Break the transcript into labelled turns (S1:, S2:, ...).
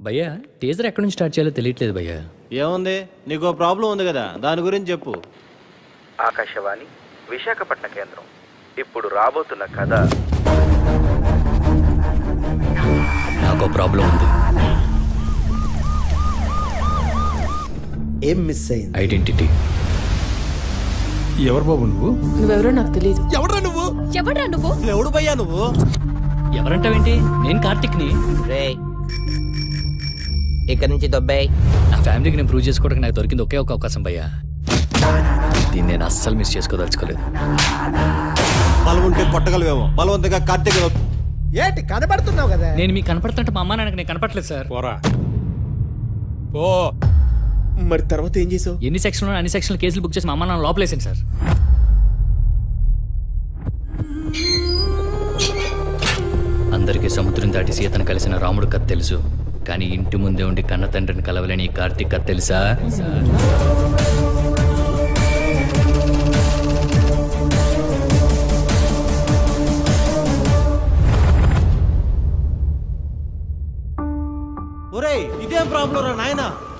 S1: భయ్యా టీజర్ ఎక్కడి నుంచి స్టార్ట్ చేయాలో తెలియట్లేదు భయ్యా.
S2: ఏముంది, నీకు ప్రాబ్లం ఉంది కదా, దాని గురించి చెప్పు.
S3: ఆకాశవాణి విశాఖపట్నం కేంద్రం ఇప్పుడు రాబోతున్న కథ.
S1: నాకు ప్రాబ్లం ఉంది.
S4: ఏం మిస్ అయింది?
S1: ఐడెంటిటీ.
S5: ఎవరు బాబు నువ్వు?
S6: నువ్వెవరో నాకు తెలియదు.
S2: ఎవడ్రా నువ్వు?
S6: ఎవడ్రా నువ్వు?
S2: ఎవడు భయ్యా నువ్వు?
S1: ఎవరంటావేంటి? నేను కార్తిక్ని.
S4: ఇక్కడి నుంచి దొబ్బాయి.
S1: నా ఫ్యామిలీకి నేను ప్రూవ్ చేసుకోవడానికి నాకు దొరికింది ఒకే ఒక అవకాశం భయ్యా. దీన్ని నేను అస్సలు మిస్ చేసుకోదలుచుకోలేదు.
S2: బలం ఉంటే కొట్టగలవేమో, బలవంతంగా కార్తీక్
S4: ఏంటి కనబడుతున్నావు కదా?
S1: నేను మీకు కనపడుతుంటే మా అమ్మ నాన్నకి నేను కనపడలేదు సార్.
S5: పోరా ఓ.
S4: మరి తర్వాత ఏం చేసావు?
S1: ఎన్ని సెక్షన్లో అన్ని సెక్షన్లు కేసులు బుక్ చేసి మా అమ్మ నాన్న లోపలేసాను సార్. అందరికీ సముద్రం దాటి సీతను కలిసిన రాముడు కథ తెలుసు, కానీ ఇంటి ముందే ఉండి కన్న తండ్రిని కలవలేని కార్తీక్ కథ తెలుసా?
S2: ఒరేయ్, ఇదేం ప్రాబ్లం రా నాయనా?